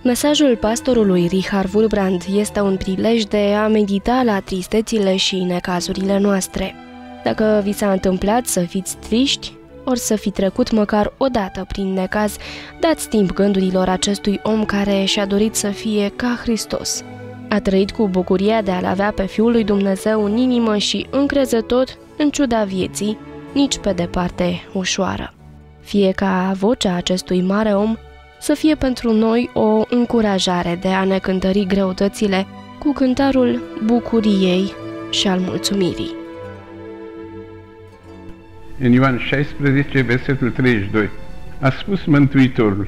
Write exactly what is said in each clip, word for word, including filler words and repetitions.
Mesajul pastorului Richard Wurbrand este un prilej de a medita la tristețile și necazurile noastre. Dacă vi s-a întâmplat să fiți triști, ori să fi trecut măcar o dată prin necaz, dați timp gândurilor acestui om care și-a dorit să fie ca Hristos. A trăit cu bucuria de a-L avea pe Fiul lui Dumnezeu în inimă și încrezător, în ciuda vieții, nici pe departe ușoară. Fie ca vocea acestui mare om să fie pentru noi o încurajare de a ne cântări greutățile cu cântarul bucuriei și al mulțumirii. În Ioan șaisprezece, versetul treizeci și doi, a spus Mântuitorul: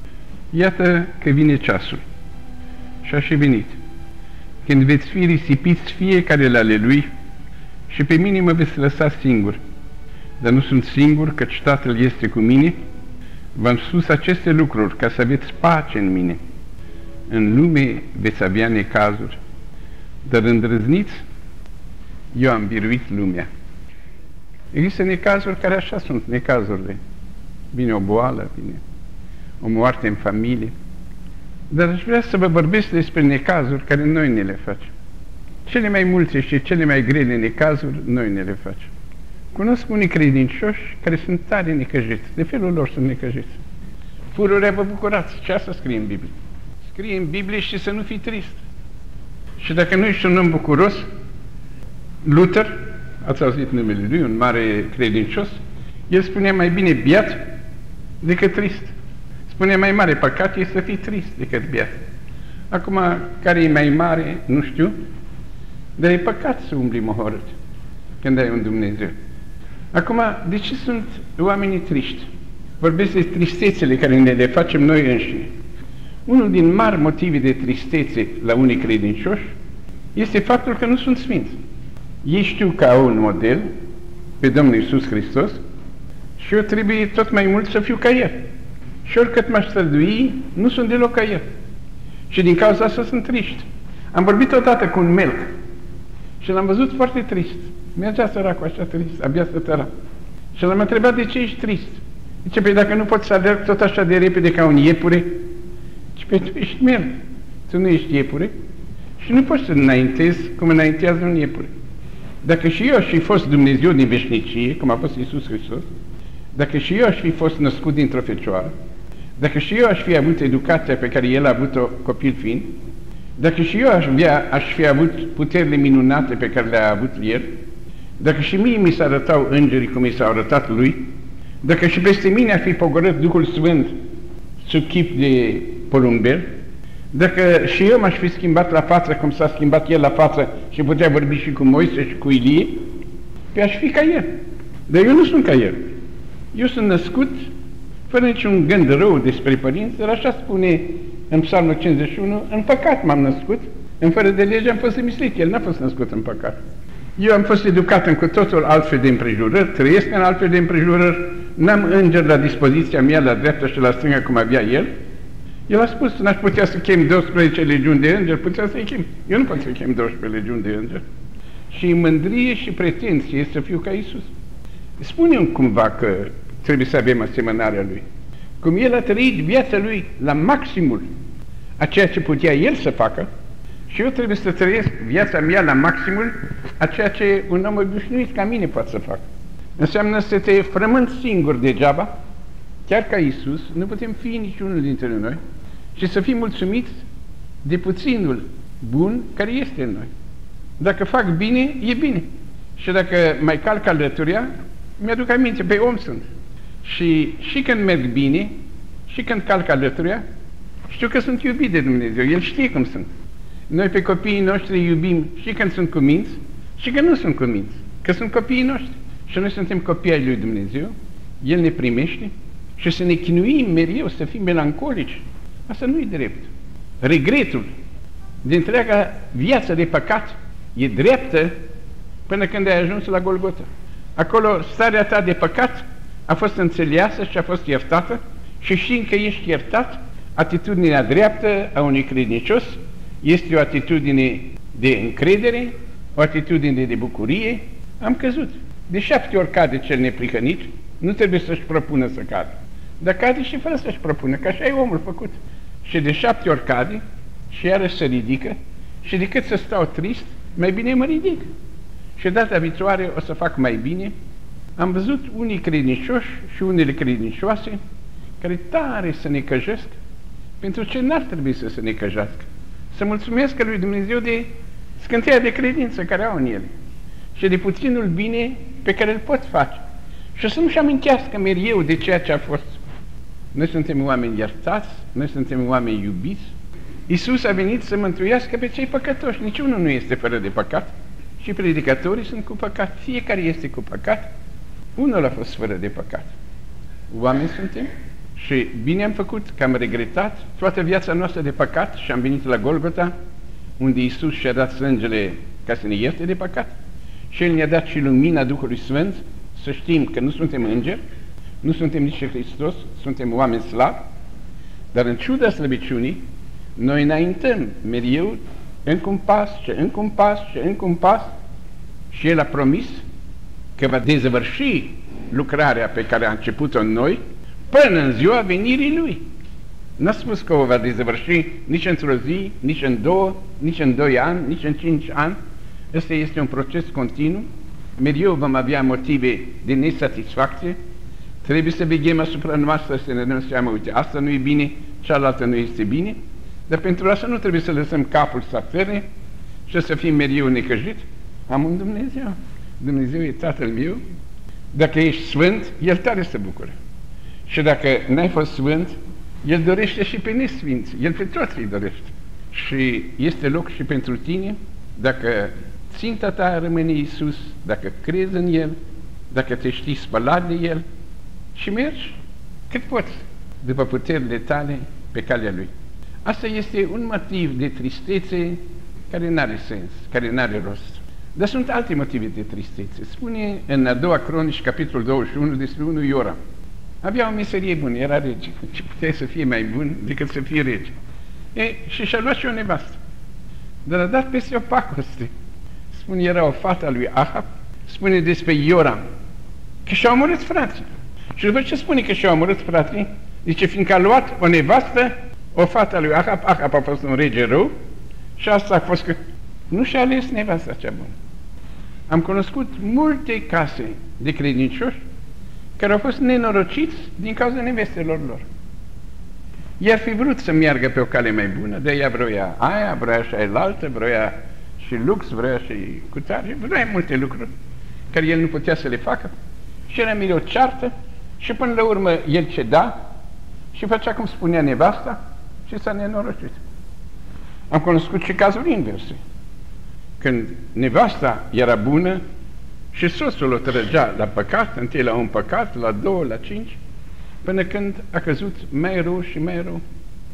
iată că vine ceasul, și a și venit, când veți fi risipiți fiecare la ale lui și pe mine mă veți lăsa singur. Dar nu sunt singur, căci Tatăl este cu mine. V-am spus aceste lucruri ca să aveți pace în mine. În lume veți avea necazuri, dar îndrăzniți, eu am biruit lumea. Există necazuri care așa sunt necazurile. Vine o boală, vine o moarte în familie. Dar aș vrea să vă vorbesc despre necazuri care noi ne le facem. Cele mai multe și cele mai grele necazuri noi ne le facem. Cunosc unii credincioși care sunt tare necăjiți. De felul lor sunt necăjiți. Pururea, vă bucurați. Ce asta scrie în Biblie? Scrie în Biblie și să nu fii trist. Și dacă nu ești un om bucuros, Luther, ați auzit numele lui, un mare credincios, el spunea mai bine biat decât trist. Spunea mai mare păcat e să fii trist decât biat. Acum, care e mai mare, nu știu, dar e păcat să umbli mohorât când ai un Dumnezeu. Acum, de ce sunt oamenii triști? Vorbesc de tristețele care ne le facem noi înșine. Unul din mari motive de tristețe la unii credincioși este faptul că nu sunt sfinți. Ei știu că au un model pe Domnul Iisus Hristos și eu trebuie tot mai mult să fiu ca El. Și oricât m-aș strădui, nu sunt deloc ca El. Și din cauza asta sunt triști. Am vorbit odată cu un melc și l-am văzut foarte trist. Mergea săracul așa trist, abia stătea. Și l-am întrebat: de ce ești trist? Zice: păi dacă nu poți să alerg tot așa de repede ca un iepure. Zice: păi tu ești melc, tu nu ești iepure și nu poți să înaintezi cum înaintează un iepure. Dacă și eu aș fi fost Dumnezeu din veșnicie, cum a fost Iisus Hristos, dacă și eu aș fi fost născut dintr-o fecioară, dacă și eu aș fi avut educația pe care El a avut-o copil fiind, dacă și eu aș, avea, aș fi avut puterile minunate pe care le-a avut El, dacă și mie mi s-a arătau îngerii cum i s-au arătat Lui, dacă și peste mine ar fi pogorât Duhul Sfânt sub chip de porumbel, dacă și eu m-aș fi schimbat la față cum s-a schimbat El la față și putea vorbi și cu Moise și cu Ilie, pe aș fi ca El. Dar eu nu sunt ca El. Eu sunt născut fără niciun gând rău despre părinți, dar așa spune în Psalmul cincizeci și unu: în păcat m-am născut, în fără de lege am fost îmislit. El n-a fost născut în păcat. Eu am fost educat în cu totul altfel de împrejurări, trăiesc în altfel de împrejurări, n-am înger la dispoziția mea, la dreapta și la stânga cum avea El. El a spus: n-aș putea să chem douăsprezece legiuni de îngeri, putea să-i chem. Eu nu pot să chem douăsprezece legiuni de îngeri. Și mândrie și pretenție să fiu ca Iisus. Spune-mi cumva că trebuie să avem asemănarea Lui. Cum El a trăit viața Lui la maximul a ceea ce putea El să facă, și eu trebuie să trăiesc viața mea la maximul a ceea ce un om obișnuit ca mine poate să facă. Înseamnă să te frământ singur degeaba, chiar ca Iisus, nu putem fi niciunul dintre noi, și să fim mulțumiți de puținul bun care este în noi. Dacă fac bine, e bine. Și dacă mai calc alăturia, mi-aduc aminte, pe om sunt. Și, și când merg bine, și când calc alăturia, știu că sunt iubit de Dumnezeu. El știe cum sunt. Noi pe copiii noștri iubim și când sunt cuminți, și când nu sunt cuminți, că sunt copiii noștri. Și noi suntem copii ai lui Dumnezeu, El ne primește, și să ne chinuim mereu, să fim melancolici, asta nu e drept. Regretul de întreaga viață de păcat e dreaptă până când ai ajuns la Golgota. Acolo starea ta de păcat a fost înțeleasă și a fost iertată, și știind că ești iertat, atitudinea dreaptă a unui credincios este o atitudine de încredere, o atitudine de bucurie. Am căzut. De șapte ori cade cel neprihănit, nu trebuie să-și propună să cadă. Dar cade și fără să-și propună, că așa e omul făcut. și de șapte ori cade și iarăși se ridică și decât să stau trist, mai bine mă ridic. Și data viitoare o să fac mai bine. Am văzut unii credincioși și unele credincioase care tare să necăjesc pentru ce n-ar trebui să se necăjească. Să mulțumesc lui Dumnezeu de scânteia de credință care au în ele și de puținul bine pe care îl pot face. Și să nu-și amintească mereu de ceea ce a fost. Noi suntem oameni iertați, noi suntem oameni iubiți. Iisus a venit să mântuiască pe cei păcătoși. Niciunul nu este fără de păcat și predicatorii sunt cu păcat. Fiecare este cu păcat. Unul a fost fără de păcat. Oameni suntem și bine am făcut că am regretat toată viața noastră de păcat și am venit la Golgota, unde Iisus și-a dat sângele ca să ne ierte de păcat și El ne-a dat și lumina Duhului Sfânt să știm că nu suntem îngeri, nu suntem nici Hristos, suntem oameni slabi, dar în ciuda slăbiciunii, noi înaintăm mereu încă un pas și încă un pas și încă un pas și El a promis că va dezăvârși lucrarea pe care a început-o în noi până în ziua venirii Lui. N-a spus că o va dezăvârși nici într-o zi, nici în două, nici în doi ani, nici în cinci ani. Ăsta este un proces continuu. Mereu vom avea motive de nesatisfacție. Trebuie să veghem asupra noastră, să ne dăm seama, uite, asta nu e bine, cealaltă nu este bine. Dar pentru asta nu trebuie să lăsăm capul să atârne și să fim mereu necăjit. Am un Dumnezeu. Dumnezeu e Tatăl meu. Dacă ești sfânt, El tare se bucură. Și dacă n-ai fost sfânt, El dorește și pe nesfinți. El pe toți îi dorește. Și este loc și pentru tine, dacă ținta ta rămâne Iisus, dacă crezi în El, dacă te știi spălat de El și mergi cât poți, după puterile tale, pe calea Lui. Asta este un motiv de tristețe care n-are sens, care n-are rost. Dar sunt alte motive de tristețe. Spune în a doua Cronici, capitolul douăzeci și unu, despre unul Ioram. Avea o meserie bună, era rege. Și putea să fie mai bun decât să fie rege. E, și și-a luat și o nevastă. Dar a dat peste o pacoste. Spune, era o fată a lui Ahab. Spune despre Ioram că și-au omorât frații. Și după ce spune că și-au omorât frații, zice, fiindcă a luat o nevastă, o fată a lui Ahab, Ahab a fost un rege rău și asta a fost că nu și-a ales nevasta cea bună. Am cunoscut multe case de credincioși care au fost nenorociți din cauza nevestelor lor. I-ar fi vrut să meargă pe o cale mai bună, de ea vroia aia, vroia și aia, vroia și lux, vroia și cutare, vroia multe lucruri care el nu putea să le facă și era mereu ceartă și până la urmă el ceda și făcea cum spunea nevasta și s-a nenorocit. Am cunoscut și cazuri inverse. Când nevasta era bună și soțul o trăgea la păcat, întâi la un păcat, la două, la cinci, până când a căzut mai rău și mai rău.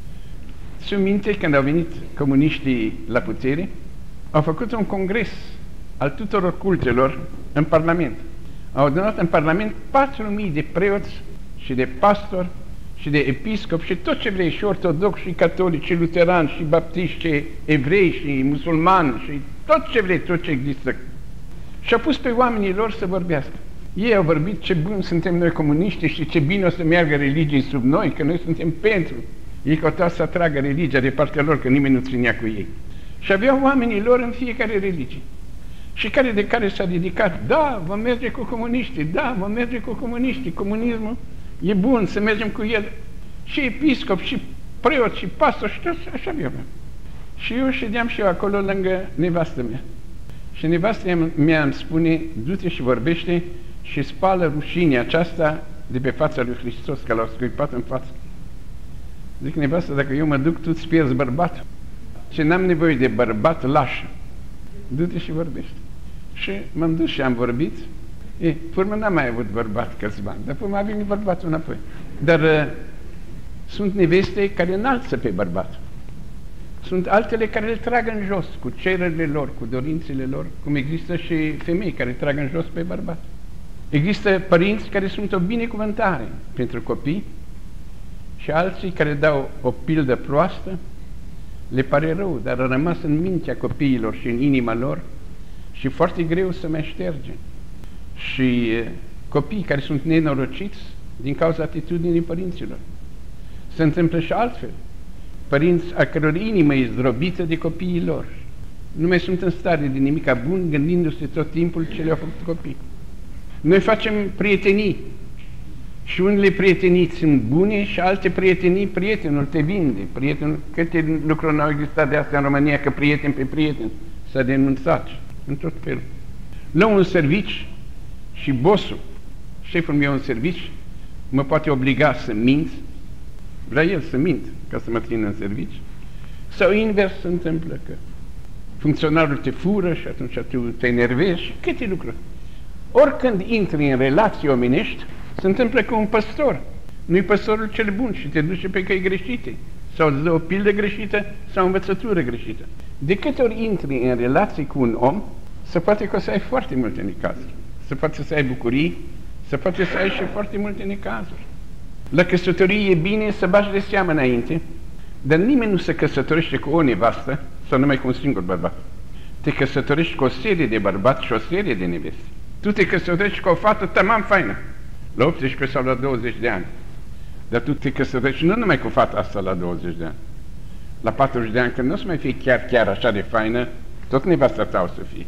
Țin minte, când au venit comuniștii la putere, au făcut un congres al tuturor cultelor în Parlament. Au adunat în Parlament patru mii de preoți și de pastori și de episcopi și tot ce vrei, și ortodoxi, și catolici, și luterani, și baptiști, și evrei, și musulmani, și tot ce vrei, tot ce există. Și a pus pe oamenii lor să vorbească. Ei au vorbit ce buni suntem noi comuniști și ce bine o să meargă religiei sub noi, că noi suntem pentru. Ei căutau să atragă religia de partea lor, că nimeni nu ținea cu ei. Și aveau oamenii lor în fiecare religie. Și care de care s-a dedicat, da, vom merge cu comuniștii, da, vom merge cu comuniștii, comunismul e bun, să mergem cu el. Și episcop, și preot, și pastor, și toți, așa aveau. Și eu ședeam și eu acolo lângă nevastă mea. Și nevastă mea îmi spune, du-te și vorbește și spală rușinea aceasta de pe fața lui Hristos, că l-au scuipat în față. Zic, nevastă, dacă eu mă duc, tu îți pierzi bărbatul. Și n-am nevoie de bărbat laș. Du-te și vorbește. Și m-am dus și am vorbit. E, până n-am mai avut bărbat câțiva ani, dar până a venit bărbatul înapoi. Dar uh, sunt neveste care înalță pe bărbat. Sunt altele care îl trag în jos cu cererile lor, cu dorințele lor, cum există și femei care trag în jos pe bărbat. Există părinți care sunt o binecuvântare pentru copii și alții care dau o pildă proastă, le pare rău, dar a rămas în mintea copiilor și în inima lor și foarte greu să mai șterge. Și copii care sunt nenorociți din cauza atitudinii părinților. Se întâmplă și altfel. părinți a căror inimă e zdrobită de copiii lor. Nu mai sunt în stare de nimica bun, gândindu-se tot timpul ce le-au făcut copii. Noi facem prietenii și unele prietenii sunt bune și alte prietenii, prietenul te vinde. Prietenul, câte lucruri n-au existat de astea în România, că prieten pe prieten s-a denunțat în tot felul. La un servici și bossul, șeful meu în servici, mă poate obliga să mint, vrea el să mint ca să mă țină în servici, sau invers se întâmplă că funcționarul te fură și atunci tu te enervezi și câte lucruri. Oricând intri în relații omenești, se întâmplă cu un păstor. Nu-i păstorul cel bun și te duce pe căi greșite, sau îți dă o pildă greșită sau o învățătură greșită. De câte ori intri în relații cu un om, se poate că o să ai foarte multe necazuri. Se poate să ai bucurii, se poate să ai și foarte multe necazuri. La căsătorie e bine să bagi de seamă înainte, dar nimeni nu se căsătorește cu o nevastă sau numai cu un singur bărbat. Te căsătorești cu o serie de bărbați și o serie de neveste. Tu te căsătorești cu o fată tamam faină, la optsprezece sau la douăzeci de ani. Dar tu te căsătorești nu numai cu fata asta la douăzeci de ani. La patruzeci de ani, când nu o să mai fie chiar, chiar așa de faină, tot nevasta ta o să fie.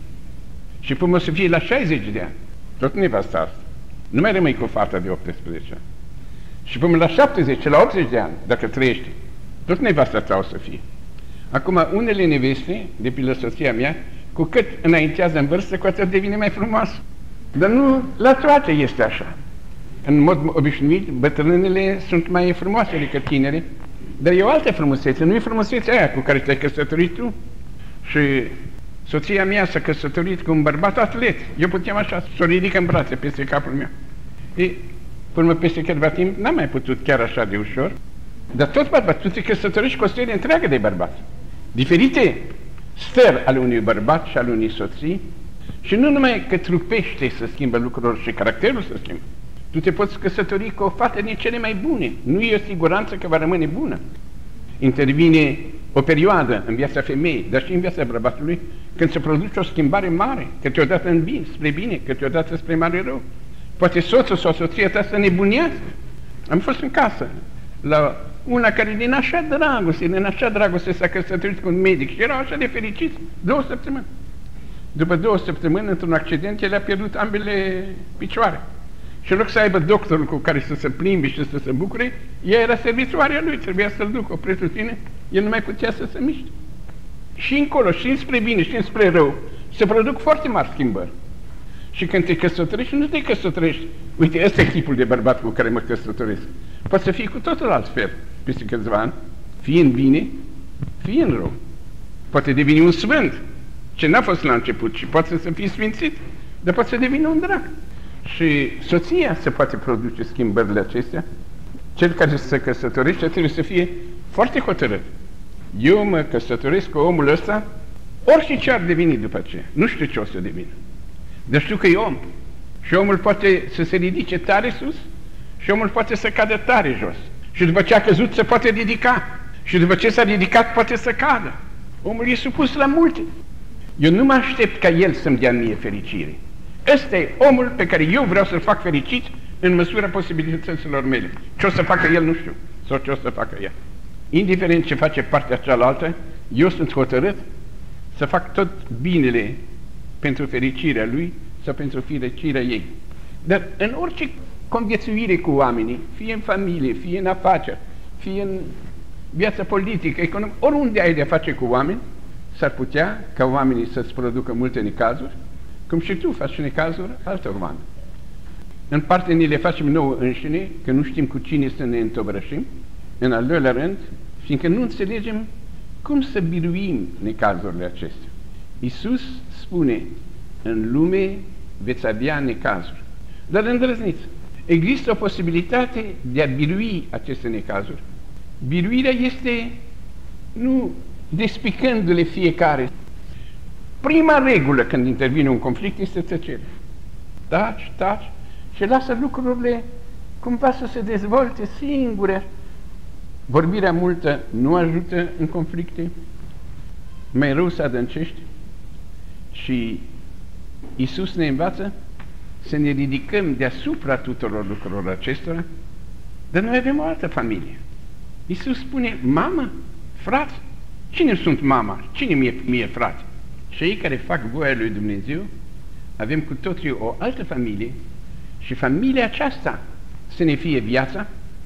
Și până o să fie la șaizeci de ani, tot nevasta asta. Nu mai rămâi cu fata de optsprezece ani. Și până la șaptezeci, la optzeci de ani, dacă trăiești, tot nevasta ta o să fie. Acum, unele neveste, de pildă soția mea, cu cât înaintează în vârstă, cu atât devine mai frumoasă. Dar nu la toate este așa. În mod obișnuit, bătrânele sunt mai frumoase decât tinere, dar e o altă frumusețe, nu e frumusețea aia cu care te-ai căsătorit tu. Și soția mea s-a căsătorit cu un bărbat atlet. Eu puteam așa să o ridic în brațe peste capul meu. E, până peste câteva timp, n-am mai putut chiar așa de ușor, dar tot bărbat, tu te căsătorești cu o serie întreagă de bărbați. Diferite stări ale unui bărbat și ale unei soții, și nu numai că trupește să schimbă lucrurile și caracterul să schimbă. Tu te poți căsători cu o fată din cele mai bune. Nu e o siguranță că va rămâne bună. Intervine o perioadă în viața femeii, dar și în viața bărbatului, când se produce o schimbare mare, câteodată în bine, spre bine, câteodată spre mare rău. Poate soțul sau soția ta să nebunească. Am fost în casă la una care din așa dragoste, din așa dragoste s-a căsătorit cu un medic și erau așa de fericiți, două săptămâni. După două săptămâni, într-un accident, el a pierdut ambele picioare. Și în loc să aibă doctorul cu care să se plimbe și să se bucure, ea era servitoarea lui, trebuia să-l ducă o pretutine, el nu mai putea să se miște. Și încolo, și înspre bine, și înspre rău, se produc foarte mari schimbări. Și când te căsătorești, nu te căsătorești. Uite, ăsta e tipul de bărbat cu care mă căsătoresc. Poate să fie cu totul altfel, peste câțiva ani, fie în bine, fie în rău. Poate deveni un sfânt, ce n-a fost la început, și poate să fie sfințit, dar poate să devină un drac. Și soția se poate produce schimbările acestea. Cel care se căsătorește trebuie să fie foarte hotărât. Eu mă căsătoresc cu omul ăsta, orice ce ar deveni după aceea. Nu știu ce o să devină. Dar știu că e om. Și omul poate să se ridice tare sus și omul poate să cadă tare jos. Și după ce a căzut se poate ridica. Și după ce s-a ridicat poate să cadă. Omul e supus la multe. Eu nu mă aștept ca el să-mi dea mie fericire. Ăsta e omul pe care eu vreau să-l fac fericit în măsura posibilităților mele. Ce o să facă el nu știu, sau ce o să facă ea. Indiferent ce face partea cealaltă, eu sunt hotărât să fac tot binele pentru fericirea lui sau pentru fericirea ei. Dar în orice conviețuire cu oamenii, fie în familie, fie în afaceri, fie în viața politică, economică, oriunde ai de-a face cu oameni, s-ar putea ca oamenii să-ți producă multe necazuri, cum și tu faci necazuri altor oameni. În parte ne le facem nouă înșine, că nu știm cu cine să ne întovărășim. În al doilea rând, fiindcă nu înțelegem cum să biruim necazurile acestea. Iisus spune, în lume veți avea necazuri. Dar îndrăzniți, există o posibilitate de a birui aceste necazuri. Biruirea este nu despicându-le fiecare. Prima regulă când intervine un conflict este tăcere. Taci, taci și lasă lucrurile cumva să se dezvolte singure. Vorbirea multă nu ajută în conflicte, mai rău se adâncește. Și Iisus ne învață să ne ridicăm deasupra tuturor lucrurilor acestora, dar noi avem o altă familie. Iisus spune, mamă, Frați? Cine sunt mama? Cine mi-e mie frate? Și ei care fac voia lui Dumnezeu, avem cu toții o altă familie și familia aceasta să ne fie viața.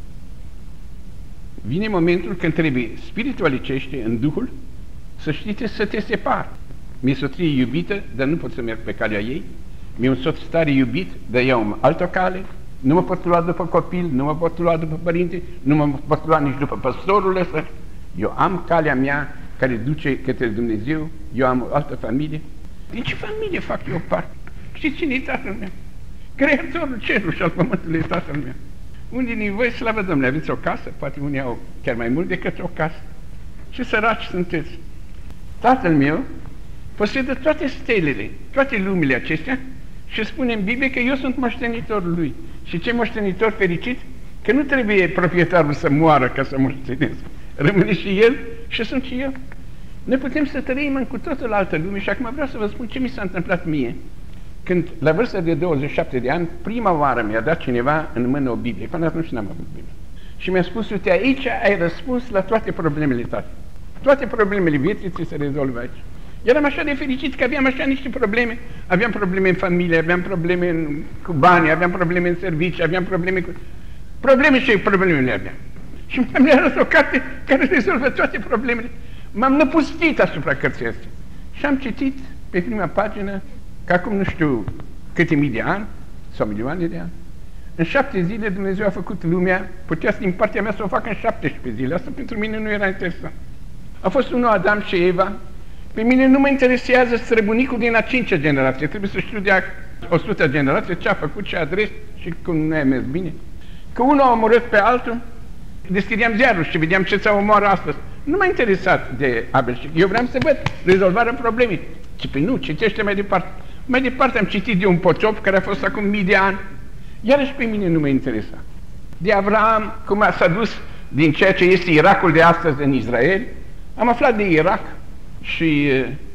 Vine momentul când trebuie spiritualicește în Duhul, să știți să te separi. Mi-e soție iubită, dar nu pot să merg pe calea ei. Mi-e un soț tare iubit, dar iau altă cale. Nu mă pot lua după copil, nu mă pot lua după părinte, nu mă pot lua nici după păstorul ăsta. Eu am calea mea care duce către Dumnezeu, eu am o altă familie. Din ce familie fac eu parte? Știți cine e tatăl meu? Creatorul cerului și al pământului e tatăl meu. Unii din voi, slavă Domnului, aveți o casă, poate unii au chiar mai mult decât o casă. Ce săraci sunteți! Tatăl meu posedă toate stelele, toate lumile acestea și spune în Biblie că eu sunt moștenitorul lui. Și ce moștenitor fericit? Că nu trebuie proprietarul să moară ca să moștenesc. Rămâne și el și sunt și eu. Noi putem să trăim în cu totul altă lume și acum vreau să vă spun ce mi s-a întâmplat mie. Când, la vârsta de douăzeci și șapte de ani, prima oară mi-a dat cineva în mână o Biblie. Până atunci n-am avut Biblie. Și mi-a spus, uite, aici ai răspuns la toate problemele tale. Toate problemele vieții ți se rezolvă aici. Eram așa de fericit că aveam așa niște probleme. Aveam probleme în familie, aveam probleme în, cu bani, aveam probleme în servicii, aveam probleme cu... Probleme și problemele aveam. Și mi-am arătat o carte care rezolvă toate problemele. M-am năpustit asupra cărții astea. Și am citit pe prima pagină că acum nu știu câte mii de ani sau milioane de ani. În șapte zile Dumnezeu a făcut lumea, putea din partea mea să o facă în șaptesprezece zile. Asta pentru mine nu era interesant. A fost unul Adam și Eva. Pe mine nu mă interesează străbunicul din a cincea generație. Trebuie să știu de a o sută generație ce a făcut, ce adres și cum nu a mers bine. Că unul a omorât pe altul, deschideam ziarul și vedeam ce ți-a omoară astăzi. Nu m-a interesat de Abel și eu vreau să văd rezolvarea problemei. Și pe nu, citește mai departe. Mai departe am citit de un potop care a fost acum mii de ani. Iarăși pe mine nu mă interesa. De Avram, cum a s-a dus din ceea ce este Irakul de astăzi în Israel, am aflat de Irak și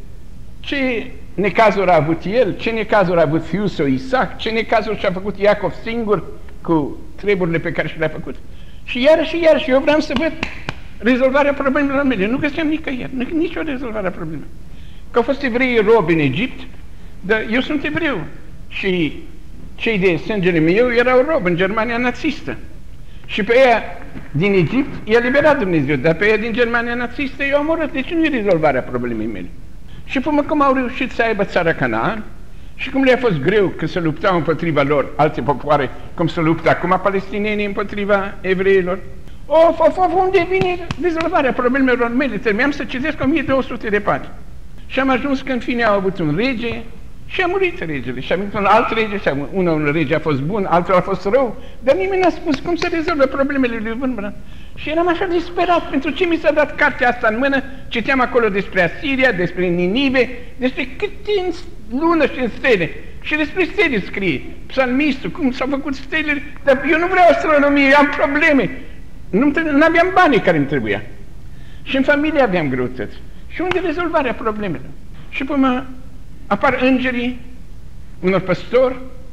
ce necazuri a avut el, ce necazuri a avut fiul său Isaac, ce necazuri și-a făcut Iacov singur cu treburile pe care și le-a făcut. Și iarăși și iarăși eu vreau să văd rezolvarea problemelor mele. Nu găseam nicăieri, nicio rezolvare a problemei. Că au fost evrei robi în Egipt, dar eu sunt evreu și cei de sângele meu erau robi în Germania nazistă. Și pe ea din Egipt i-a liberat Dumnezeu, dar pe ea din Germania nazistă i-a omorât. Deci nu e rezolvarea problemei mele. Și până cum au reușit să aibă țara Canaan și cum le-a fost greu că se luptau împotriva lor alte popoare, cum se luptă acum palestinenii împotriva evreilor. Of, of, of, unde vine rezolvarea problemelor mele? Trebuiam să citesc o mie două sute de pagini. Și am ajuns că în fine au avut un rege și a murit regele. Și a venit un alt rege și unul un rege a fost bun, altul a fost rău, dar nimeni n-a spus cum se rezolvă problemele lui Wurmbrand. Și eram așa disperat, pentru ce mi s-a dat cartea asta în mână, citeam acolo despre Asiria, despre Ninive, despre câte în lună și în stele. Și despre stele scrie, psalmistul, cum s-au făcut stelele, dar eu nu vreau astronomie, am probleme. Nu aveam banii care îmi trebuia. Și în familie aveam greutăți. Și unde rezolvarea problemelor? Și până apar îngerii unor păstori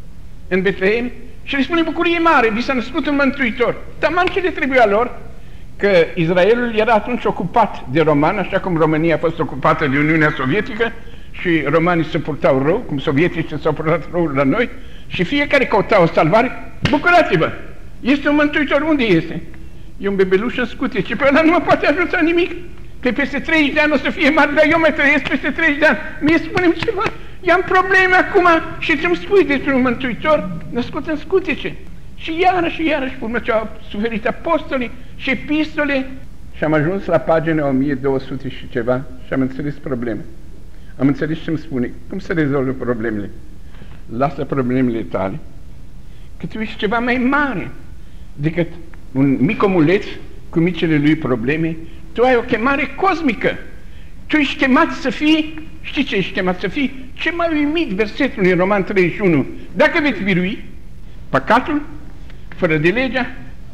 în Betlehem și le spune bucurie mare, vi s-a născut un mântuitor. Taman ce le trebuia lor, că Israelul era atunci ocupat de romani, așa cum România a fost ocupată de Uniunea Sovietică și romanii se purtau rău, cum sovieticii s-au purtat rău la noi, și fiecare căuta o salvare. Bucurați-vă! Este un mântuitor, unde este? E un bebeluș în scutece, pe ăla nu mă poate ajuta nimic. Că peste treizeci de ani o să fie mare, dar eu mai trăiesc peste treizeci de ani. Mie spune-mi ceva, i-am probleme acum și ți-mi spui despre un mântuitor născut în scutece. Și iarăși și iarăși, urmă ce au suferit apostolii și epistole. Și am ajuns la pagina o mie două sute și ceva și am înțeles probleme. Am înțeles ce îmi spune, cum se rezolvă problemele. Lasă problemele tale, că tu ești ceva mai mare decât un mic omuleț cu micile lui probleme. Tu ai o chemare cosmică. Tu ești chemat să fii, știi ce ești chemat să fii? Ce mai uimit versetul în Roman treizeci și unu. Dacă veți birui păcatul, fără de legea,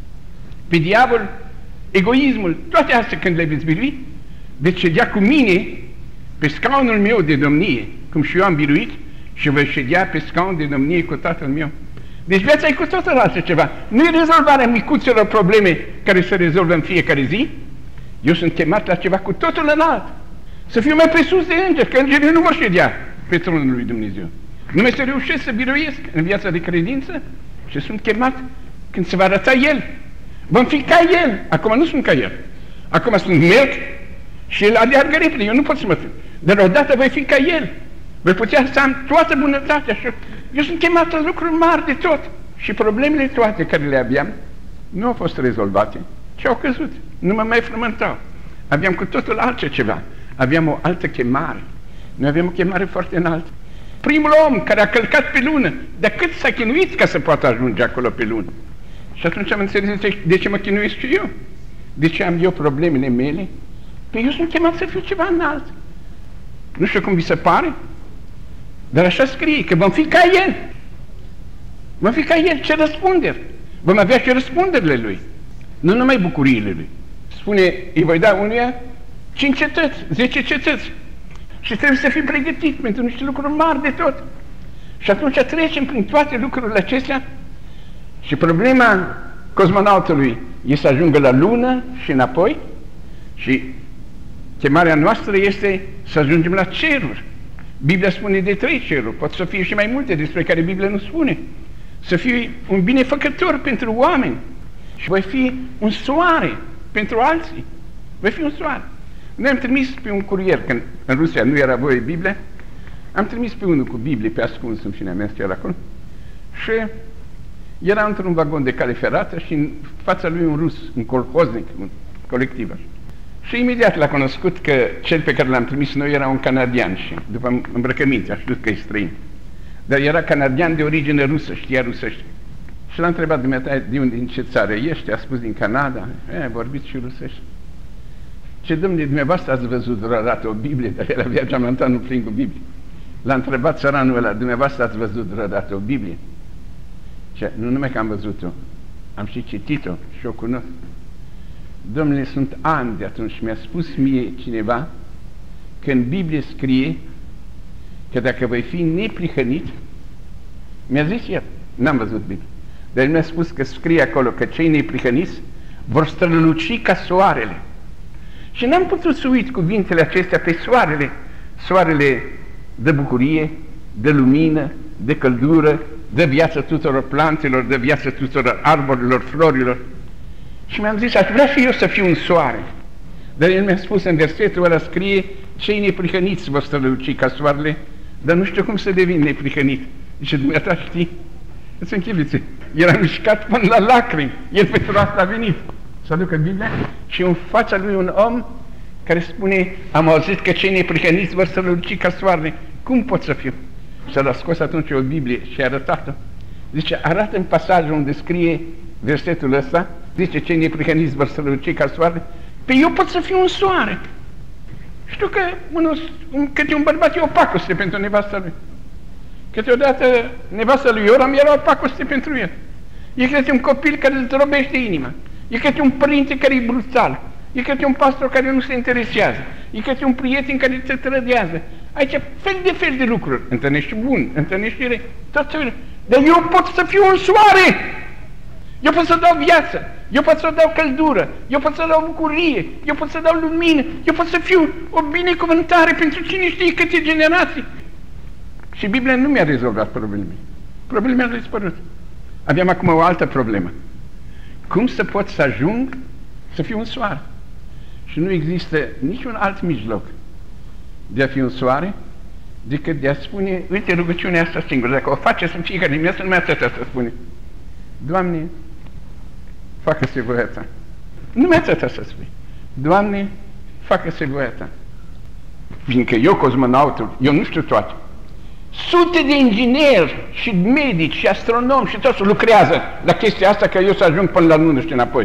pe diavol, egoismul, toate astea când le veți birui, veți ședea cu mine pe scaunul meu de domnie, cum și eu am biruit, și voi ședea pe scaun de domnie cu Tatăl meu. Deci viața e cu totul altceva. Nu e rezolvarea micuțelor probleme care se rezolvă în fiecare zi, Eu sunt chemat la ceva cu totul înalt. Să fiu mai presus de îngeri, că îngerii nu vor ședea pe tronul lui Dumnezeu. Numai să reușesc să biruiesc în viața de credință și sunt chemat când se va arăta El. Vom fi ca El. Acum nu sunt ca El. Acum sunt merg și El aleargă repede. Eu nu pot să mă... Dar odată voi fi ca El. Voi putea să am toată bunătatea și eu sunt chemat la lucruri mari de tot. Și problemele toate care le aveam nu au fost rezolvate, ci au căzut. Nu mă mai frământau. Aveam cu totul altceva. Aveam o altă chemare. Noi aveam o chemare foarte înaltă. Primul om care a călcat pe lună, dar cât s-a chinuit ca să poată ajunge acolo pe lună. Și atunci am înțeles de ce mă chinuiesc și eu. De ce am eu problemele mele? Păi eu sunt chemat să fiu ceva înalt. Nu știu cum vi se pare, dar așa scrie, că vom fi ca El. Vom fi ca El, ce răspunderi. Vom avea și răspunderile Lui. Nu numai bucuriile Lui. Spune, îi voi da unuia cinci cetăți, zece cetăți. Și trebuie să fim pregătiți pentru niște lucruri mari de tot. Și atunci trecem prin toate lucrurile acestea și problema cosmonautului este să ajungă la lună și înapoi și chemarea noastră este să ajungem la ceruri. Biblia spune de trei ceruri, pot să fie și mai multe despre care Biblia nu spune. Să fii un binefăcător pentru oameni și voi fi un soare pentru alții. Voi fi un soare. Noi am trimis pe un curier, când în Rusia nu era voie Biblia, am trimis pe unul cu Biblie, pe ascuns în fine mea, era acolo, și era într-un vagon de cale ferată și în fața lui un rus, un colhoznic, un colectiv. Și imediat l-a cunoscut că cel pe care l-am trimis noi era un canadian și după îmbrăcăminte a știut că e străin. Dar era canadian de origine rusă, știa rusește. Și l-a întrebat dumneata, de unde, din ce țară ești? A spus din Canada. E, vorbiți și rusește. Ce domnule, dumneavoastră ați văzut vreodată o Biblie? Dar el avea geamantanul plin cu Biblie. L-a întrebat țăranul ăla, dumneavoastră ați văzut vreodată o Biblie? Ce, nu numai că am văzut-o, am și citit-o și o cunosc. Domnule, sunt ani de atunci mi-a spus mie cineva că în Biblie scrie că dacă voi fi neprihănit, mi-a zis el, n-am văzut Biblie, dar mi-a spus că scrie acolo că cei neprihăniți vor străluci ca soarele. Și n-am putut să uit cuvintele acestea pe soarele. Soarele de bucurie, de lumină, de căldură, de viață tuturor plantelor, de viață tuturor arborilor, florilor. Și mi-am zis, aș vrea și eu să fiu un soare. Dar el mi-a spus în versetul ăla scrie, cei neprihăniți vor străluci ca soarele, dar nu știu cum să devin neprihănit. Zice, dumneata știi? Îți închipuiți. Era mișcat până la lacrimi. El pentru asta a venit să aducă Biblia și în fața lui un om care spune, am auzit că cei neprihăniți vor străluci ca soarele. Cum pot să fiu? Și a scos atunci o Biblie și a arătat-o. Zice, arată în pasajul unde scrie versetul ăsta, zice, cei neprihăniți vor străluci ca soarele. Păi eu pot să fiu un soare. Știu că unul, un, câte un bărbat e o pacoste pentru nevasta lui. Câteodată nevasta lui Ioram era o pacoste pentru el. E câte un copil care îți zdrobește inima. E câte un părinte care e brutal. E câte un pastor care nu se interesează. E câte un prieten care te trădează. Aici fel de fel de lucruri. Întâlnești bun, întâlnești răi, tot felul. Dar eu pot să fiu un soare. Eu pot să dau viață. Eu pot să dau căldură. Eu pot să dau bucurie. Eu pot să dau lumină. Eu pot să fiu o binecuvântare pentru cine știe câte generații. Și Biblia nu mi-a rezolvat problemele. Problemele au dispărut. Aveam acum o altă problemă. Cum să pot să ajung să fiu un soare? Și nu există niciun alt mijloc de a fi un soare decât de a spune, uite rugăciunea asta singură, dacă o faceți în fiecare dimineață, numai atâta să spune. Doamne, facă-se voia Ta. Numai atâta să spui. Doamne, facă-se voia Ta. Fiindcă eu, cosmonautul, eu nu știu toate. Sute de ingineri și medici și astronomi și toți lucrează la chestia asta că eu să ajung până la lună și înapoi.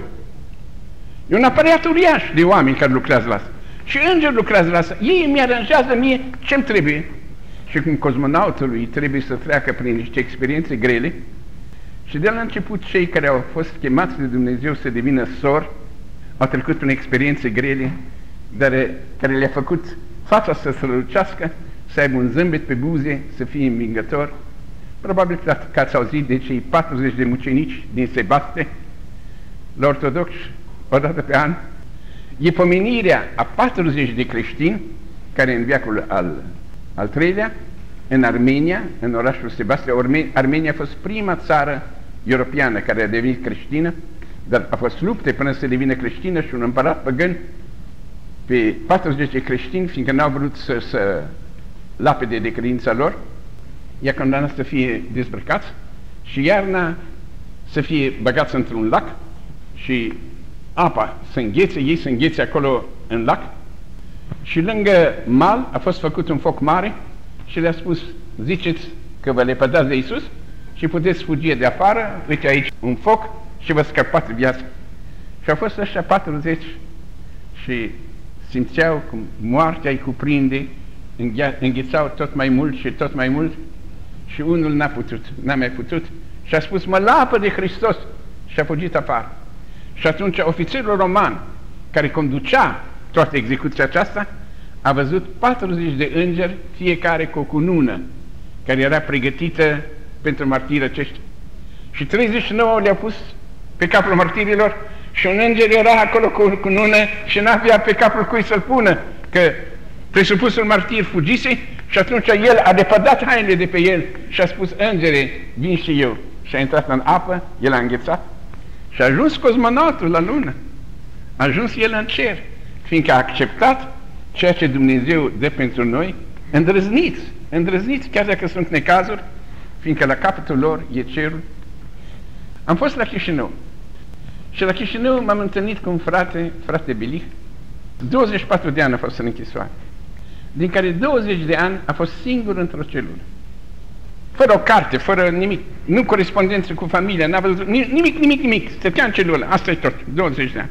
E un aparat uriaș de oameni care lucrează la asta. Și îngeri lucrează la asta. Ei mi aranjează mie ce-mi trebuie. Și cum cosmonautului trebuie să treacă prin niște experiențe grele, și de la început cei care au fost chemați de Dumnezeu să devină sori au trecut prin experiențe grele, dar care le-a făcut fața să strălucească, să aibă un zâmbet pe buze, să fie învingător. Probabil că ați auzit de cei patruzeci de mucenici din Sebaste, la ortodoxi, o dată pe an. E pomenirea a patruzeci de creștini care în veacul al, al treilea, în Armenia, în orașul Sebastia, Armenia a fost prima țară europeană care a devenit creștină, dar a fost lupte până să devină creștină și un împărat păgân pe patruzeci de creștini, fiindcă n-au vrut să, să lapide de credința lor, i-a condamnat să fie dezbrăcați și iarna să fie băgați într-un lac și apa să înghețe, ei să înghețe acolo în lac și lângă mal a fost făcut un foc mare și le-a spus, ziceți că vă lepădați de Iisus și puteți fugi de afară, uite aici un foc și vă scăpați viața. Și au fost ăștia patruzeci și simțeau cum moartea îi cuprinde, înghețau tot mai mult și tot mai mult și unul n-a putut, n-a mai putut și a spus, mă lapă de Hristos și a fugit afară. Și atunci ofițerul roman care conducea toată execuția aceasta a văzut patruzeci de îngeri, fiecare cu o cunună care era pregătită pentru martirii aceștia. Și treizeci și nouă le-au pus pe capul martirilor și un înger era acolo cu o cunună și n-avea pe capul cui să-l pună, că presupusul martir fugise și atunci el a depădat hainele de pe el și a spus, îngere, vin și eu. Și a intrat în apă, el a înghețat și a ajuns cosmonautul la lună. A ajuns el în cer, fiindcă a acceptat ceea ce Dumnezeu dă pentru noi, îndrăzniți, îndrăzniți, chiar dacă sunt necazuri, fiindcă la capătul lor e cerul. Am fost la Chișinău și la Chișinău m-am întâlnit cu un frate, frate Bilic, douăzeci și patru de ani a fost în închisoare, din care douăzeci de ani a fost singur într-o celulă. Fără o carte, fără nimic, nu corespondență cu familia, n-a văzut nimic, nimic, nimic, stătea în celulă, asta e tot, douăzeci de ani.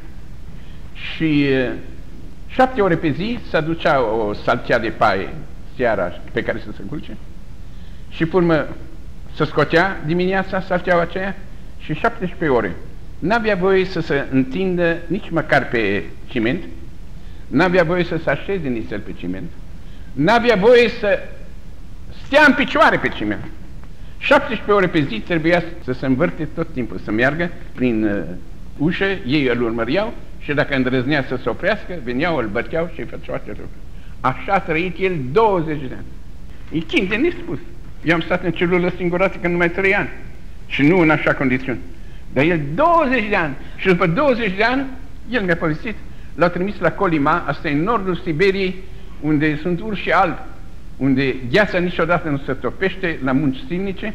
Și uh, șapte ore pe zi se aducea o saltea de paie seara pe care să se culce și pe urmă se scotea dimineața salteaua aceea și șaptesprezece ore. N-avea voie să se întindă nici măcar pe ciment, n-avea voie să se așeze nici pe ciment, n-avea voie să stea în picioare pe ciment. șaptesprezece ore pe zi trebuia să se învârte tot timpul, să meargă prin uh, ușă, ei îl urmăreau și dacă îndrăznea să se oprească, veneau, îl băteau și îi făceau alte lucruri. Așa a trăit el douăzeci de ani. E chin de nespus. Eu am stat în celulă singuratică numai trei ani și nu în așa condițiuni. Dar el douăzeci de ani și după douăzeci de ani, el mi-a povestit, l-au trimis la Colima, asta e în nordul Siberiei, unde sunt urși albi, unde gheața niciodată nu se topește, la munci silnice.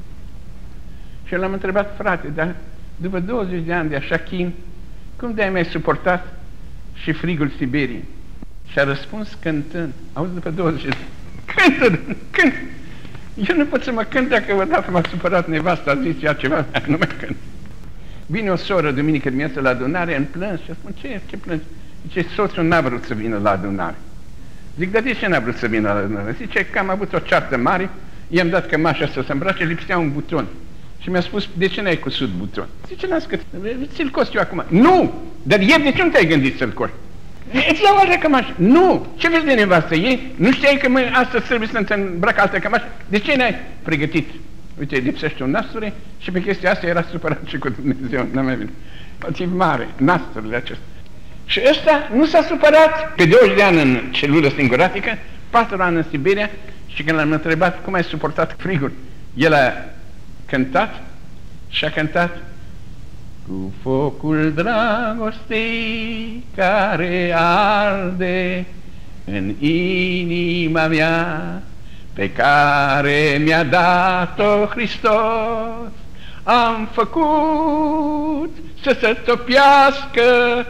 Și l-am întrebat, frate, dar după douăzeci de ani de așa chin, cum de-ai mai suportat și frigul Siberiei? Și a răspuns cântând. Auzi, după douăzeci de ani, cântă, cânt. Eu nu pot să mă cânt dacă odată m-a supărat nevasta, a zis ea ceva, nu mai cânt. Vine o soră duminică dimineață la adunare, în plâns și spun, ce, ce plângi? Zice, soțul n-a vrut să vină la adunare. Zic, dar de ce n-a vrut să vină la adunare? Zice că am avut o ceartă mare, i-am dat cămașa să se îmbrace, lipsea un buton. Și mi-a spus, de ce n-ai cusut buton? Zice, las că ți-l cost eu acum. Nu! Dar ieri de ce nu te-ai gândit să-l coși? Îți iau altă cămașă. Nu! Ce vezi de nevastă ei? Nu știai că măi, astăzi trebuie să-ți îmbrac altă cămașă? De ce n-ai pregătit? Uite, lipsește un nasture și pe chestia asta era supărat și cu Dumnezeu. N-am mai venit. Motiv mare, nasturile acestea. Și ăsta nu s-a supărat pe douăzeci de ani în celulă singuratică, patru ani în Siberia și când l-am întrebat cum ai suportat frigul, el a cântat și a cântat cu focul dragostei care arde în inima mea, pe care mi-a dat-o Hristos, am făcut să se topiască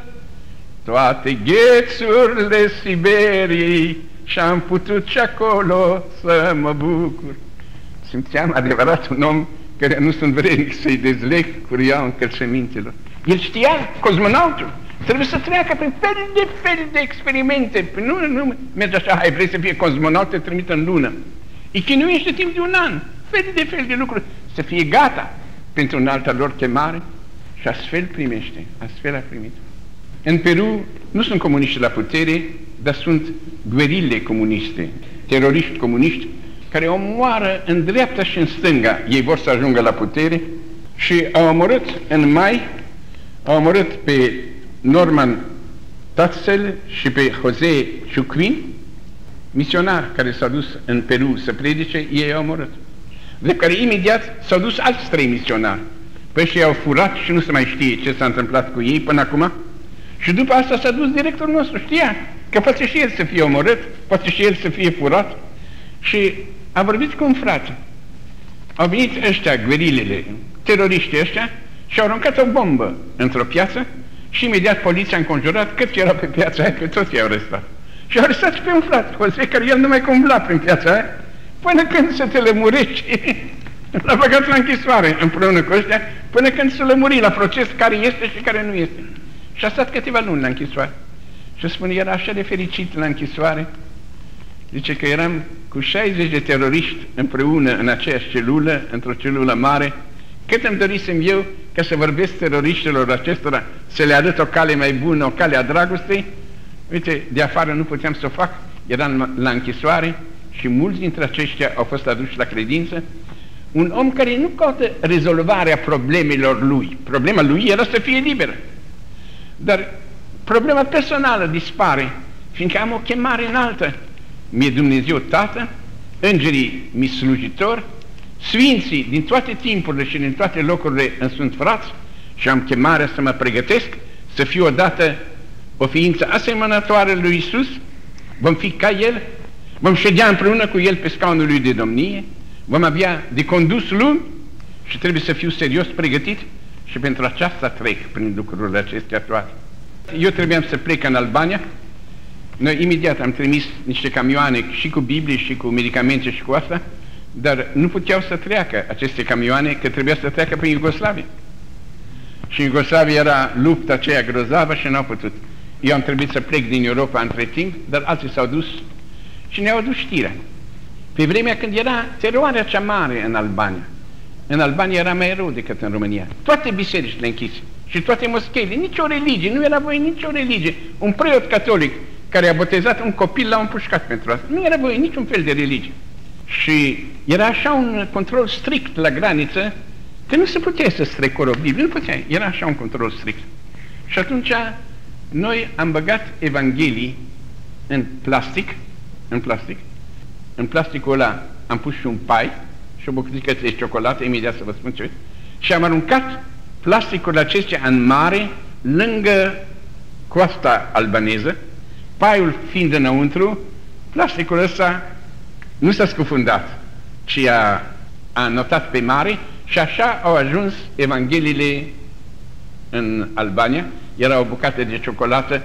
toate ghețurile Siberiei și am putut și acolo să mă bucur. Simțeam adevărat un om care nu sunt vrednic să-i dezleg curiau încălțămintelor. El știa, cosmonautul, trebuie să treacă prin fel de fel de experimente. Nu, nu merge așa, hai, vrei să fie cosmonaut, te trimite în lună. Îi chinuiește timp de un an, fel de fel de lucruri, să fie gata pentru un alta lor chemare și astfel primește, astfel a primit. În Peru nu sunt comuniști la putere, dar sunt guerile comuniste, teroriști comuniști, care omoară în dreapta și în stânga. Ei vor să ajungă la putere și au omorât în mai, au omorât pe Norman tatăl și pe José Chuquin, misionar care s-a dus în Peru să predice, ei au omorât. De care imediat s-au dus alți trei misionari. Păi și i-au furat și nu se mai știe ce s-a întâmplat cu ei până acum. Și după asta s-a dus directorul nostru, știa că poate și el să fie omorât, poate și el să fie furat. Și a vorbit cu un frate. Au venit ăștia, guerilele, teroriștii ăștia, și au aruncat o bombă într-o piață și imediat poliția a înconjurat cât erau pe piața aia, că toți i-au arestat. Și au arestat și pe un frate, José, care el nu mai cumbla prin piața aia, până când se te lămurește, l-a băgat la închisoare împreună cu ăștia, până când se lămuri la proces care este și care nu este. Și a stat câteva luni la închisoare. Și spune, era așa de fericit la închisoare, zice că eram cu șaizeci de teroriști împreună în aceeași celulă, într-o celulă mare, cât îmi dorisem eu ca să vorbesc teroriștilor acestora, să le arăt o cale mai bună, o cale a dragostei. Uite, de afară nu puteam să o fac, eram la închisoare și mulți dintre aceștia au fost aduși la credință. Un om care nu caută rezolvarea problemelor lui. Problema lui era să fie liberă. Dar problema personală dispare, fiindcă am o chemare înaltă. Mi-e Dumnezeu Tată, îngerii mi slujitori, sfinții din toate timpurile și din toate locurile îmi sunt frați și am chemarea să mă pregătesc să fiu odată o ființă asemănătoare lui Iisus, vom fi ca El, vom ședea împreună cu El pe scaunul Lui de domnie, vom avea de condus lumi și trebuie să fiu serios pregătit și pentru aceasta trec prin lucrurile acestea toate. Eu trebuiam să plec în Albania. Noi imediat am trimis niște camioane și cu Biblie și cu medicamente și cu asta, dar nu puteau să treacă aceste camioane, că trebuia să treacă prin Iugoslavia. Și în Iugoslavia era lupta aceea grozavă și n-au putut. Eu am trebuit să plec din Europa între timp, dar alții s-au dus și ne-au adus știrea. Pe vremea când era teroarea cea mare în Albania. În Albania era mai rău decât în România. Toate bisericile închise și toate moscheile, nicio religie, nu era voie nicio religie. Un preot catolic care a botezat un copil l-a împușcat pentru asta. Nu era voie niciun fel de religie. Și era așa un control strict la graniță, că nu se putea să strecori o Biblie, nu putea, era așa un control strict. Și atunci noi am băgat Evanghelii în plastic, în plastic, în plasticul ăla am pus și un pai și o bucățică de ciocolată, imediat să vă spun ce, și am aruncat plasticul acestea în mare, lângă coasta albaneză, paiul fiind înăuntru, plasticul ăsta nu s-a scufundat, ci a, a notat pe mare și așa au ajuns Evangheliile în Albania. Era o bucată de ciocolată,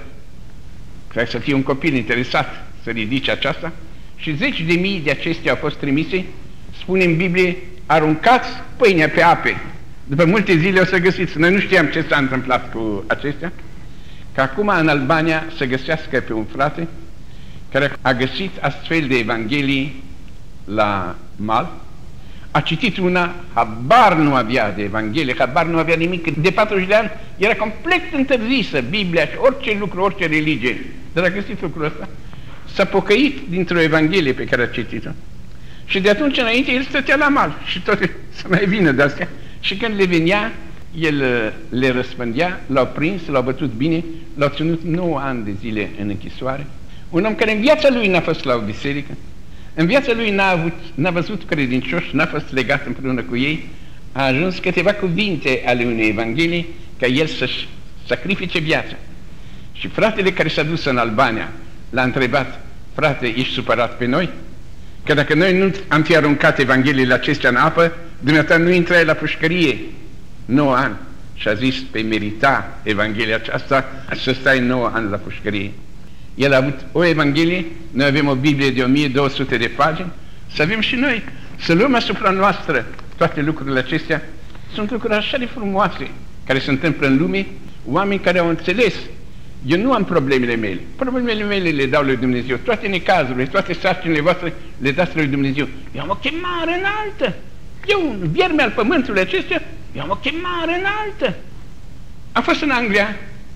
care să fie un copil interesat să ridice aceasta, și zeci de mii de acestea au fost trimise. Spune în Biblie, aruncați pâinea pe ape. După multe zile o să găsiți. Noi nu știam ce s-a întâmplat cu acestea, că acum în Albania să găsească pe un frate care a găsit astfel de Evanghelii la mal, a citit una, habar nu avea de Evanghelie, habar nu avea nimic, de patruzeci de ani era complet întârzisă Biblia și orice lucru, orice religie, dar a găsit lucrul ăsta, s-a pocăit dintr-o Evanghelie pe care a citit-o și de atunci înainte el stătea la mal și toate să mai vină de astea și când le venea, el le răspândea, l-au prins, l-au bătut bine, l-au ținut nouă ani de zile în închisoare. Un om care în viața lui n-a fost la o biserică, în viața lui n-a, avut, n-a văzut credincioși, n-a fost legat împreună cu ei, a ajuns câteva cuvinte ale unei Evanghelii ca el să-și sacrifice viața. Și fratele care s-a dus în Albania l-a întrebat, frate, ești supărat pe noi? Că dacă noi nu am fi aruncat Evangheliile acestea în apă, dumneata nu intrai la pușcărie nouă ani. Și a zis, pe merita Evanghelia aceasta să stai nouă ani la pușcărie. El a avut o Evanghelie, noi avem o Biblie de o mie două sute de pagini, să avem și noi, să luăm asupra noastră toate lucrurile acestea. Sunt lucruri așa de frumoase care se întâmplă în lume, oameni care au înțeles. Eu nu am problemele mele, problemele mele le dau lui Dumnezeu, toate necazurile, toate sarcinile voastre le dați lui Dumnezeu. Eu am o chemare înaltă, eu un vierme al pământului acestea, eu am o chemare înaltă. Am fost în Anglia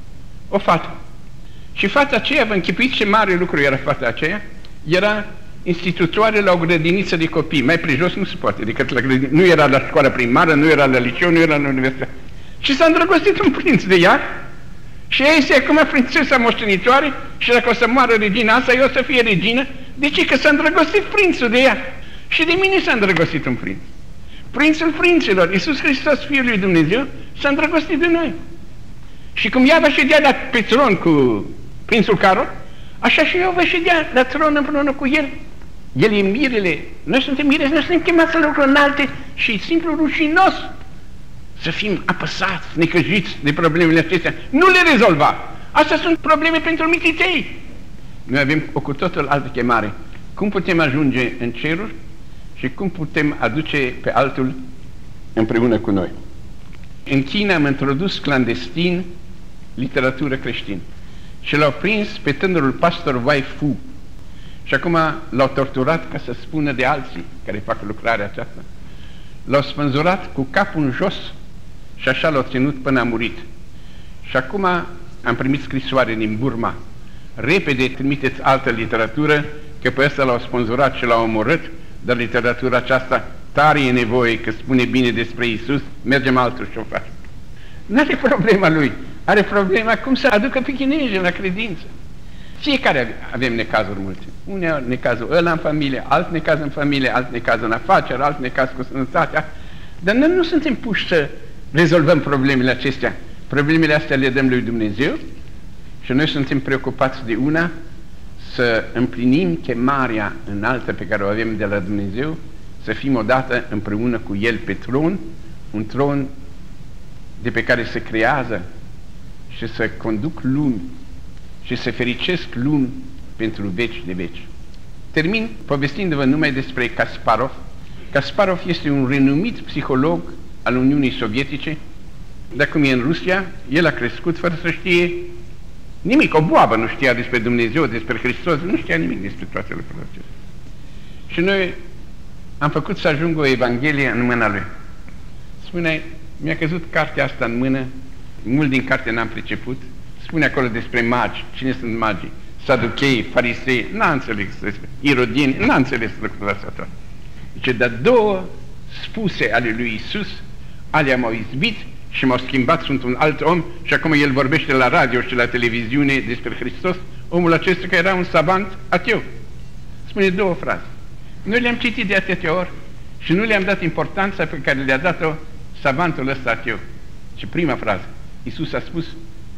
o fată. Și fata aceea, vă închipuiți ce mare lucru era fata aceea, era institutoare la o grădiniță de copii, mai prejos nu se poate decât la grădiniță, nu era la școală primară, nu era la liceu, nu era la universitate. Și s-a îndrăgostit un prinț de ea Și ea este acum prințesa moștenitoare și dacă o să moară regina asta, eu o să fie regină. De ce? Că s-a îndrăgostit prințul de ea. Și de mine s-a îndrăgostit un prinț. Prințul prinților, Iisus Hristos, Fiul lui Dumnezeu, s-a îndrăgostit de noi. Și cum ea va ședea la pe tron cu prințul Carol, așa și eu vă ședea la tron împreună cu el. El e mirele. Noi suntem mirele, noi suntem chemați să lucrăm înalte și simplu rușinos să fim apăsați, necăjiți de problemele acestea. Nu le rezolva. Astea sunt probleme pentru mititei. Noi avem o cu totul altă chemare. Cum putem ajunge în ceruri și cum putem aduce pe altul împreună cu noi. În China am introdus clandestin literatură creștină și l-au prins pe tânărul pastor Wai Fu și acum l-au torturat ca să spună de alții care fac lucrarea aceasta. L-au spânzurat cu capul în jos și așa l-au ținut până a murit. Și acum am primit scrisoare din Burma. Repede trimiteți altă literatură, că pe ăsta l-au spânzurat și l-au omorât, dar literatura aceasta tare e nevoie, că spune bine despre Iisus, mergem altul și o facem. N-are problema lui, are problema cum să aducă pe chinezi la credință. Fiecare avem necazuri multe. Uneori necazul ăla în familie, alt necaz în familie, alt necaz în afaceri, alt necaz cu sănătatea. Dar noi nu suntem puși să rezolvăm problemele acestea. Problemele astea le dăm lui Dumnezeu și noi suntem preocupați de una, să împlinim chemarea înaltă pe care o avem de la Dumnezeu, să fim odată împreună cu El pe tron, un tron de pe care se creează și să conduc lumi și să fericesc lumi pentru veci de veci. Termin povestindu-vă numai despre Kasparov. Kasparov este un renumit psiholog al Uniunii Sovietice, dar cum e în Rusia, el a crescut fără să știe nimic, o boabă nu știa despre Dumnezeu, despre Hristos, nu știa nimic despre toate lucrurile acestea. Și noi am făcut să ajungă o Evanghelie în mâna lui. Spune, mi-a căzut cartea asta în mână, mult din carte n-am priceput, spune acolo despre magi, cine sunt magii, saduchei, farisei, n-a înțeles despre irodieni, n-a înțeles lucrurile astea. Zice, dar două spuse ale lui Iisus, alea m-au izbit și m-au schimbat, sunt un alt om și acum el vorbește la radio și la televiziune despre Hristos, omul acesta care era un savant ateu. Spune două fraze. Noi le-am citit de atâtea ori și nu le-am dat importanța pe care le-a dat-o savantul ăsta ateu. Și prima frază, Iisus a spus,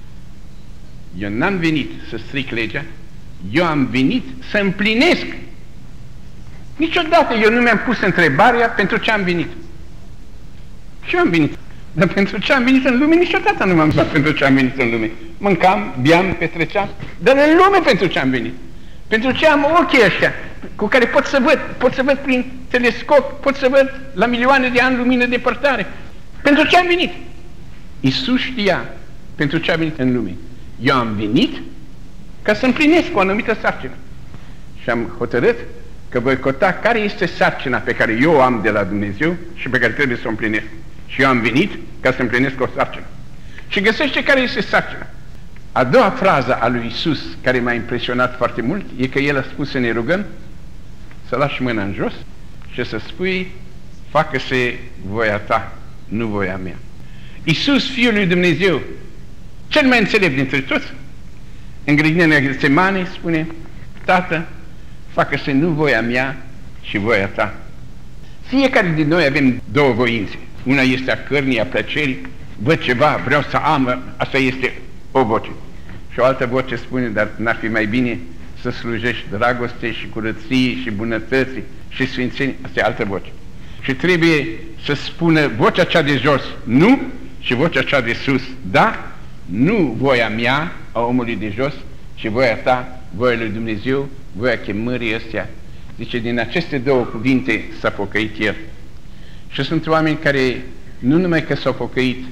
eu n-am venit să stric legea, eu am venit să împlinesc. Niciodată eu nu mi-am pus întrebarea pentru ce am venit. Și eu am venit. Dar pentru ce am venit în lume, niciodată nu m-am zis pentru ce am venit în lume. Mâncam, beam, petreceam, dar în lume pentru ce am venit. Pentru ce am ochii ăștia, cu care pot să văd, pot să văd prin telescop, pot să văd la milioane de ani lumină depărtare. Pentru ce am venit? Iisus știa pentru ce a venit în lume. Eu am venit ca să împlinesc o anumită sarcină. Și am hotărât că voi cota care este sarcina pe care eu o am de la Dumnezeu și pe care trebuie să o împlinesc. Și eu am venit ca să împlinesc o sarcină. Și găsește care este sarcina. A doua frază a lui Iisus, care m-a impresionat foarte mult, e că El a spus să ne rugăm, să lași mâna în jos și să spui, facă-se voia ta, nu voia mea. Iisus, Fiul lui Dumnezeu, cel mai înțelept dintre toți, în grădina Ghetsemane spune, Tată, facă-se nu voia mea și voia ta. Fiecare din noi avem două voințe. Una este a cărnii, a plăcerii, văd ceva, vreau să am, asta este o voce. Și o altă voce spune, dar n-ar fi mai bine să slujești dragostei și curăției și bunătății și sfințenii, asta e altă voce. Și trebuie să spună vocea cea de jos, nu, și vocea cea de sus, da, nu voia mea, a omului de jos, ci voia ta, voia lui Dumnezeu, voia chemării ăstea. Zice, din aceste două cuvinte s-a pocăit el. Și sunt oameni care nu numai că s-au pocăit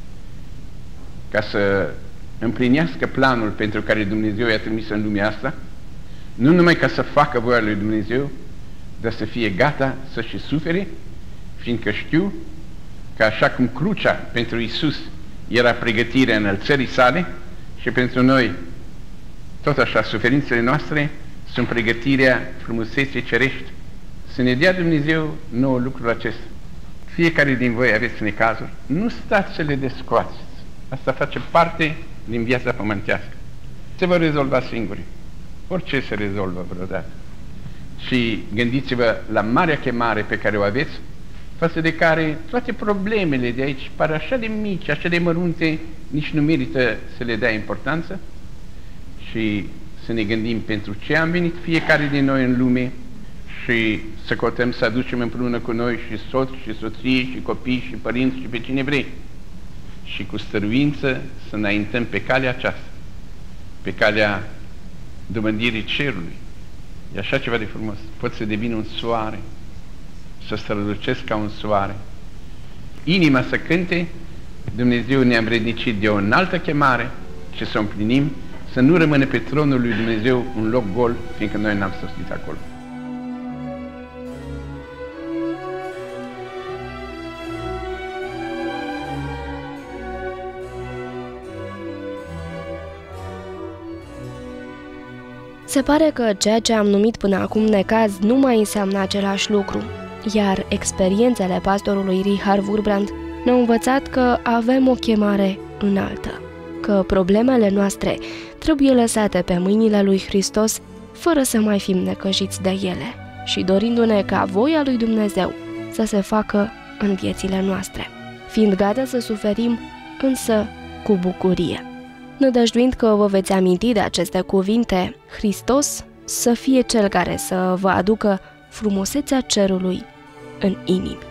ca să împlinească planul pentru care Dumnezeu i-a trimis în lumea asta, nu numai ca să facă voia lui Dumnezeu, dar să fie gata să și sufere, fiindcă știu că așa cum crucea pentru Iisus era pregătirea înălțării sale, și pentru noi tot așa suferințele noastre sunt pregătirea frumuseții cerești. Să ne dea Dumnezeu nouă lucrul acesta. Fiecare din voi aveți necazuri, nu stați să le descoaceți. Asta face parte din viața pământească. Se vor rezolva singuri. Orice se rezolvă vreodată. Și gândiți-vă la marea chemare pe care o aveți, față de care toate problemele de aici par așa de mici, așa de mărunte, nici nu merită să le dea importanță, și să ne gândim pentru ce am venit fiecare din noi în lume și să căutăm să aducem împreună cu noi și soț și soție și copii și părinți și pe cine vrei, și cu stăruință să înaintăm pe calea aceasta, pe calea dobândirii cerului. E așa ceva de frumos. Pot să devin un soare, să strălucesc ca un soare. Inima să cânte, Dumnezeu ne-a învrednicit de o înaltă chemare și să o împlinim, să nu rămână pe tronul lui Dumnezeu un loc gol, fiindcă noi n-am sosit acolo. Se pare că ceea ce am numit până acum necaz nu mai înseamnă același lucru, iar experiențele pastorului Richard Wurbrand ne-au învățat că avem o chemare înaltă, că problemele noastre trebuie lăsate pe mâinile lui Hristos fără să mai fim necăjiți de ele și dorindu-ne ca voia lui Dumnezeu să se facă în viețile noastre, fiind gata să suferim, însă cu bucurie. Nădăjduind că vă veți aminti de aceste cuvinte, Hristos să fie Cel care să vă aducă frumusețea cerului în inimi.